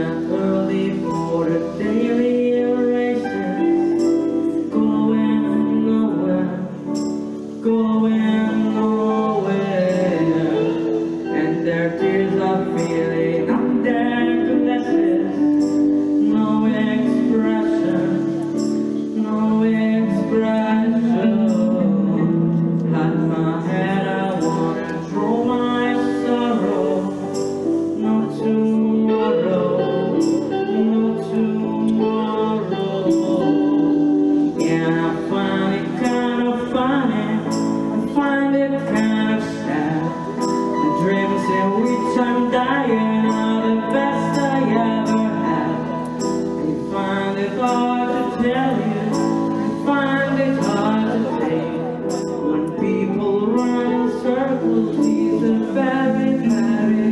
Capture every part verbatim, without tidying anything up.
went early for the daily races, going nowhere, going nowhere, and their tears are filling up their glasses. No expression, no expression. At my head I wanna throw my sorrow. No tomorrow, no tomorrow. Yeah, I find it kind of funny, I find it kind of sad. The dreams in which I'm dying are the best I ever had. I find it hard to tell you, I find it hard to think. When people run in circles, these are very, very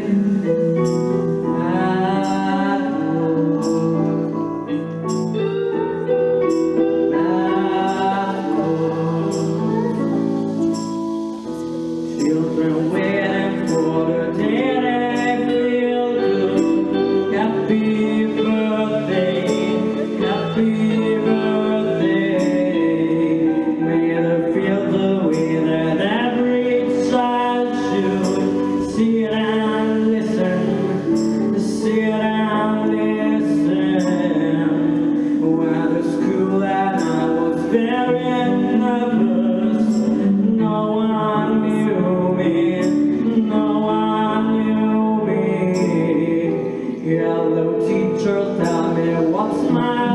children waiting for the day they feel good. Happy birthday, happy birthday. May they feel the way that every child should. Sit and listen, sit and listen. Went to school and I was very nervous. No one knew me, no one knew me. Hello teacher, tell me what's my